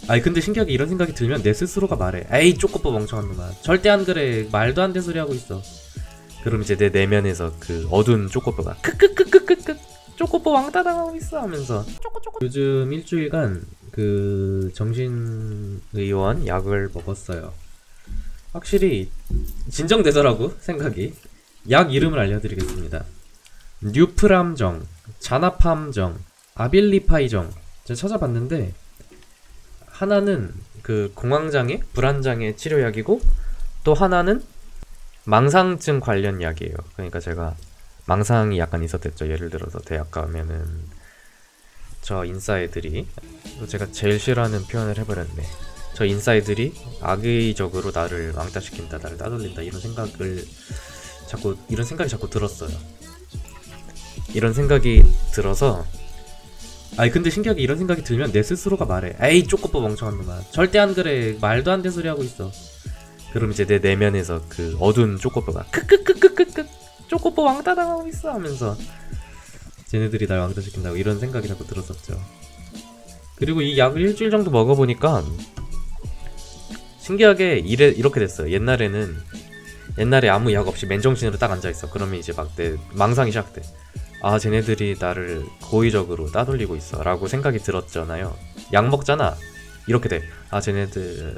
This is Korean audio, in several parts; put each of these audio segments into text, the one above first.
아니 근데 신기하게 이런 생각이 들면 내 스스로가 말해. 에이 쪼꼬뽀 멍청한 놈아, 절대 안 그래, 말도 안 되는 소리 하고 있어. 그럼 이제 내 내면에서 그 어두운 쪼꼬뽀가 크크크크크크 쪼꼬뽀 왕따 당하고 있어 하면서 요즘 일주일간 그 정신의원 약을 먹었어요. 확실히 진정되더라고 생각이. 약 이름을 알려드리겠습니다. 뉴프람정, 자나팜정, 아빌리파이정. 제가 찾아봤는데 하나는 그 공황장애, 불안장애 치료약이고 또 하나는 망상증 관련 약이에요. 그러니까 제가 망상이 약간 있었댔죠. 예를 들어서 대학 가면은 저 인싸애들이, 제가 제일 싫어하는 표현을 해버렸네. 저 인싸애들이 악의적으로 나를 왕따시킨다, 나를 따돌린다, 이런 생각이 자꾸 들었어요. 이런 생각이 들어서, 아니 근데 신기하게 이런 생각이 들면 내 스스로가 말해. 에이 쪼꼬뽀 멍청한 놈아, 절대 안 그래, 말도 안 되는 소리 하고 있어. 그럼 이제 내 내면에서 그 어두운 쪼꼬뽀가 크크크크크크 쪼꼬뽀 왕따 당하고 있어 하면서 쟤네들이 날 왕따시킨다고, 이런 생각이 자꾸 들었었죠. 그리고 이 약을 일주일 정도 먹어보니까 신기하게 이렇게 됐어요. 옛날에 아무 약 없이 맨정신으로 딱 앉아있어. 그러면 이제 막 내 망상이 시작돼. 아, 쟤네들이 나를 고의적으로 따돌리고 있어 라고 생각이 들었잖아요. 약 먹잖아, 이렇게 돼. 아, 쟤네들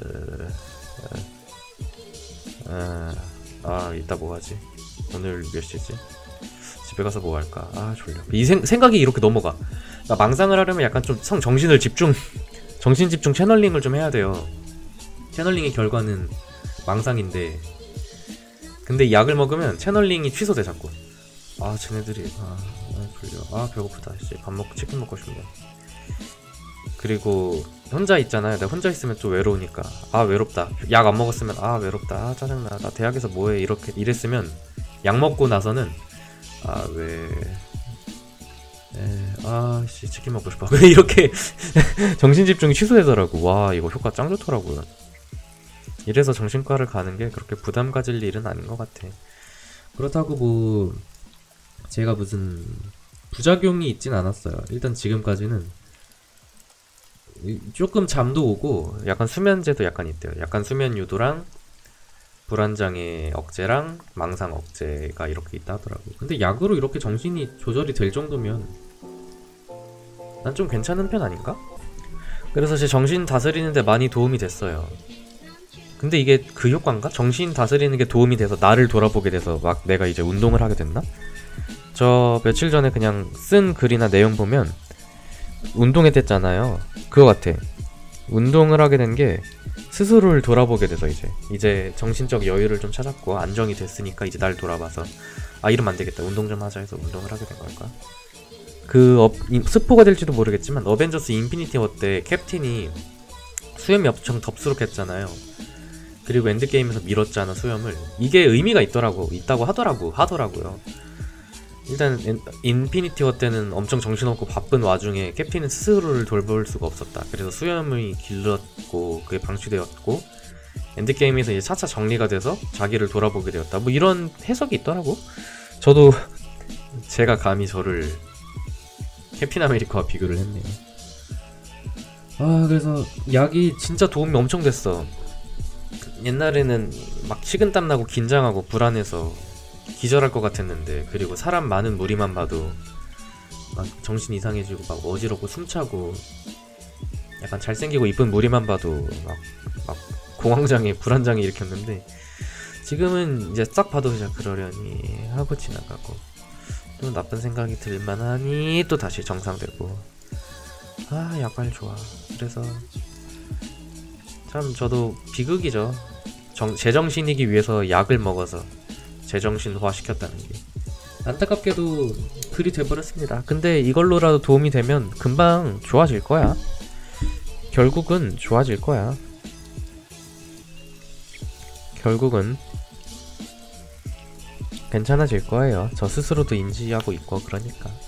이따 뭐하지? 오늘 몇 시지? 집에 가서 뭐 할까? 아, 졸려. 이 생각이 이렇게 넘어가. 그러니까 망상을 하려면 약간 좀 정신 집중 채널링을 좀 해야 돼요. 채널링의 결과는 망상인데, 근데 이 약을 먹으면 채널링이 취소돼 자꾸. 아, 쟤네들이 졸려. 아, 배고프다. 치킨 먹고 싶네. 그리고 혼자 있잖아요. 내가 혼자 있으면 좀 외로우니까 아, 외롭다. 약 안 먹었으면 아, 외롭다. 아, 짜증나. 나 대학에서 뭐해. 이랬으면 약 먹고 나서는 치킨 먹고 싶어. 이렇게 정신집중이 취소되더라고. 와, 이거 효과 짱 좋더라고요. 이래서 정신과를 가는 게 그렇게 부담 가질 일은 아닌 것 같아. 그렇다고 뭐 제가 무슨 부작용이 있진 않았어요. 일단 지금까지는 조금 잠도 오고 약간 수면제도 약간 있대요. 약간 수면 유도랑 불안장애 억제랑 망상 억제가 이렇게 있다 하더라고요. 근데 약으로 이렇게 정신이 조절이 될 정도면 난 좀 괜찮은 편 아닌가? 그래서 제 정신 다스리는데 많이 도움이 됐어요. 근데 이게 그 효과인가? 정신 다스리는 게 도움이 돼서 나를 돌아보게 돼서 막 내가 이제 운동을 하게 됐나? 저 며칠 전에 그냥 쓴 글이나 내용 보면 운동했댔잖아요. 그거 같아. 운동을 하게 된 게 스스로를 돌아보게 돼서 이제 정신적 여유를 좀 찾았고 안정이 됐으니까 이제 날 돌아봐서 아, 이러면 안 되겠다, 운동 좀 하자 해서 운동을 하게 된 걸까? 스포가 될지도 모르겠지만 어벤져스 인피니티 워 때 캡틴이 수염이 엄청 덥수룩했잖아요. 그리고 엔드게임에서 밀었잖아, 수염을. 이게 의미가 있다고 하더라고요. 일단 인피니티 워 때는 엄청 정신없고 바쁜 와중에 캡틴은 스스로를 돌볼 수가 없었다. 그래서 수염이 길렀고 그게 방치되었고, 엔드게임에서 이제 차차 정리가 돼서 자기를 돌아보게 되었다. 뭐 이런 해석이 있더라고. 저도 제가 감히 저를 캡틴 아메리카와 비교를 했네요. 그래서 약이 진짜 도움이 엄청 됐어. 옛날에는 막 식은땀 나고 긴장하고 불안해서 기절할 것 같았는데, 그리고 사람 많은 무리만 봐도 막 정신 이상해지고 막 어지럽고 숨차고, 약간 잘생기고 이쁜 무리만 봐도 막 공황장애, 불안장애 일으켰는데, 지금은 이제 싹 봐도 그냥 그러려니 하고 지나가고, 또 나쁜 생각이 들만하니 또 다시 정상되고. 아, 약발 좋아. 그래서 참 저도 비극이죠. 제정신이기 위해서 약을 먹어서 제정신화 시켰다는 게 안타깝게도 그리 돼버렸습니다. 근데 이걸로라도 도움이 되면 금방 좋아질 거야. 결국은 좋아질 거야. 결국은 괜찮아질 거예요. 저 스스로도 인지하고 있고 그러니까.